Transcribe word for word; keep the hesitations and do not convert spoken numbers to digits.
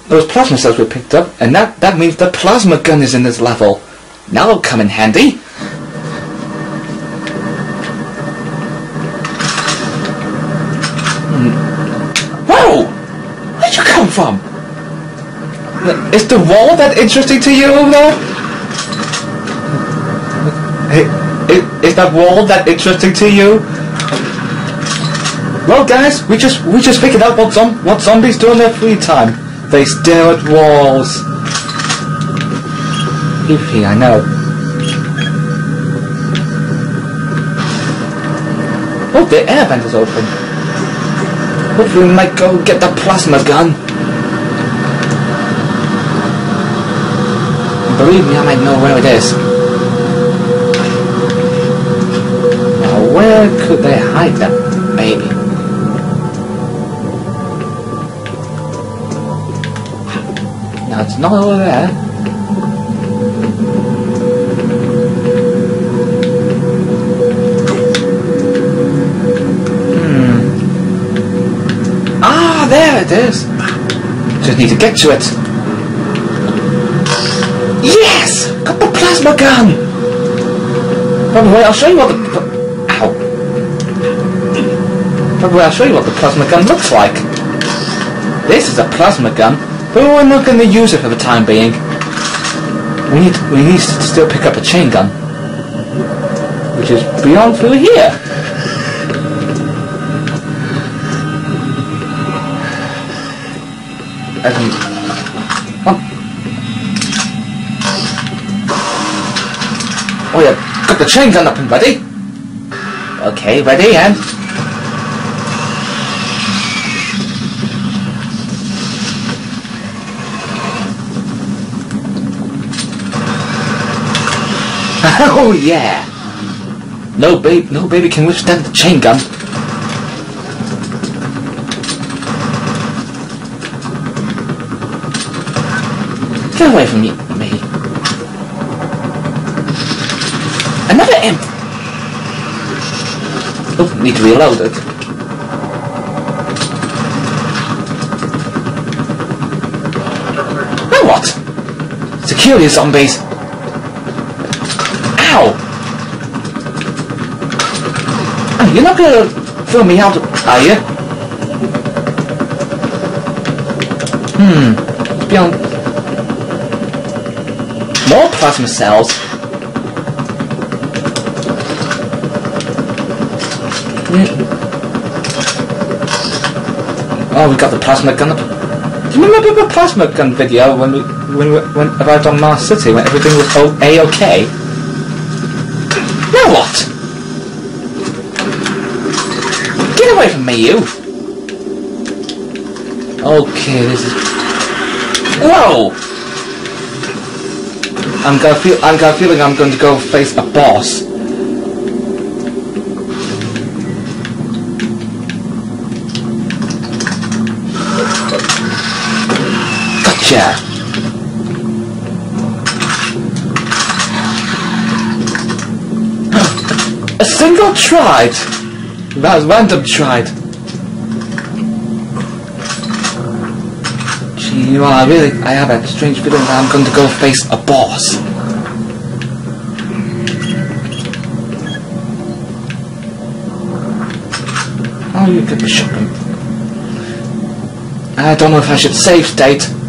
those plasma cells we picked up, and that, that means the plasma gun is in this level. Now it'll come in handy. Hmm. Whoa! Where'd you come from? Is the wall that interesting to you over there? Hey, is, is that wall that interesting to you? Well, guys, we just we just figured out what zom what zombies do in their free time. They stare at walls. Iffy, I know. Oh, the air vent is open. Hopefully we might go get the plasma gun. Believe me, I might know where it is. Now, where could they hide that baby? Now, it's not over there. Hmm. Ah, there it is. Just need to get to it. Yes! Got the plasma gun! By the way, I'll show you what the... Ow. By the way, I'll show you what the plasma gun looks like. This is a plasma gun, but we're not going to use it for the time being. We need, we need to still pick up a chain gun, which is beyond through here. Um, oh. Oh yeah, got the chain gun up and ready. Okay, ready and... Oh yeah! No baby, no baby can withstand the chain gun. Get away from me, me. Another imp! Oh, need to reload it. Now what? Secure you zombies! Ow! Oh, you're not gonna throw me out, are you? Hmm. Beyond... More plasma cells. Oh, we got the plasma gun up. Do you remember the plasma gun video when we when we went arrived on Mars City when everything was o a-okay? Now what? Get away from me, you! Okay, this is... Whoa! I'm gonna feel. I'm gonna feeling I'm going to go face a boss. Gotcha. A single Trite. That was random Trite. You know, I really, I have a strange feeling that I'm going to go face a boss. Oh, you get the shotgun. I don't know if I should save state.